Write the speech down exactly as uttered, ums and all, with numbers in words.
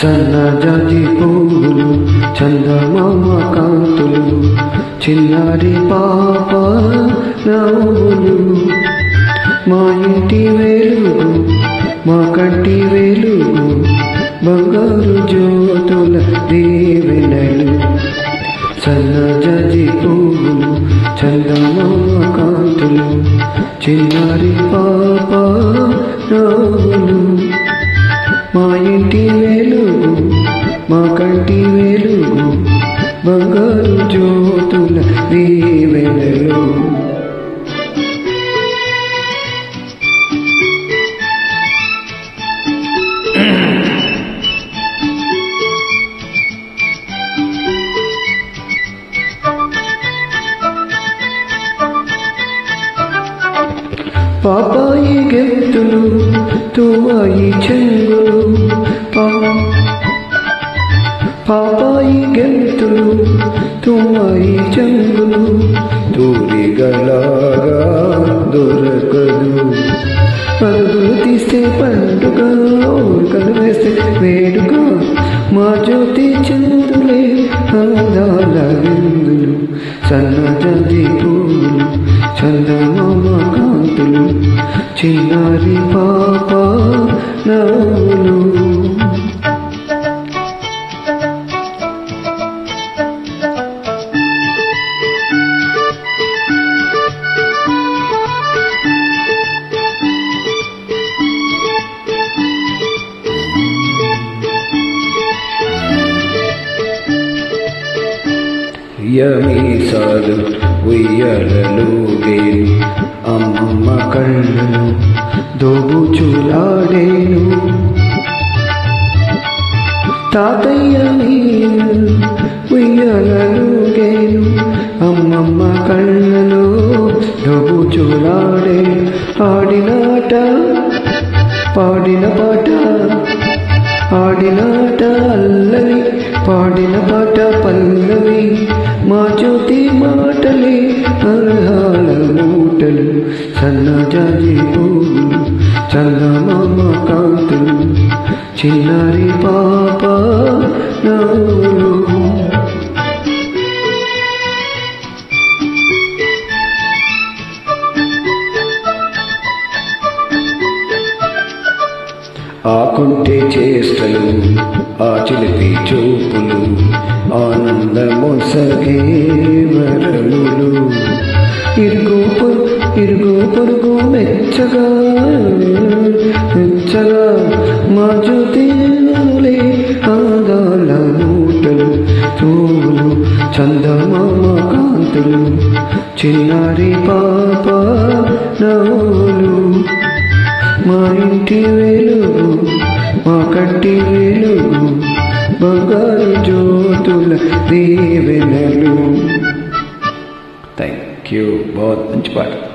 సన్నజాజి పువ్వులు చందమామ కాంతులు చిన్నారి పాప నవ్వులు మా ఇంటి వెలుగు మా కంటి వెలుగు బంగారు జ్యోతుల దీవెనలు సన్నజాజి పువ్వులు చందమామ కాంతులు చిన్నారి పాప నవ్వులు మా ఇంటి వెలుగు మా కంటి వెలుగు బంగారు జ్యోతుల దీవెనలు పాపాయి గెంతులు తువాయి చెంగులు పాపాయి గెంతులు తువాయి చెంగులు తూరిగలాగా దొరకదు పరుగులు తీస్తే పండుగ ఊరుకలు వేస్తే వేడుక మా జ్యోతి చందులే అందాల విందులు సన్నజాజి పూలు చందమామ కాంతులు చిన్నారి పాప నవ్వులు యమీసాలు ఉయ్యాలలుగేను అమ్మమ్మ కళ్ళను దోబుచులాడేను తాతయ్య ఉయ్యాలలుగేను అమ్మమ్మ కళ్ళను దోబుచులాడేను ఆడినాట పాడిన పాట ఆడినాట అల్లవి పాడిన పాట పల్లవి మా జ్యోతి మాటలే అర్హాల మూటలు సన్నజాజి పువ్వులు చందమామ కాంతులు చిన్నారి పాప నవ్వులు ఆకుంటే చేష్టలు ఆ చిలిపి చూపులు ఆనందమొసగే వరములు ఇరుగు ఇరుగు పొరుగు మెచ్చగా మెచ్చగా మా జ్యోతిలే ఆదాల మూటలు తోలు చందమామ కాంతులు చిన్నారి పాప నవ్వులు మా ఇంటి వెలుగు మా కంటి వెలుగు బంగారు జ్యోతుల దీవెనలు. Thank you. बहुत మంచి పాట.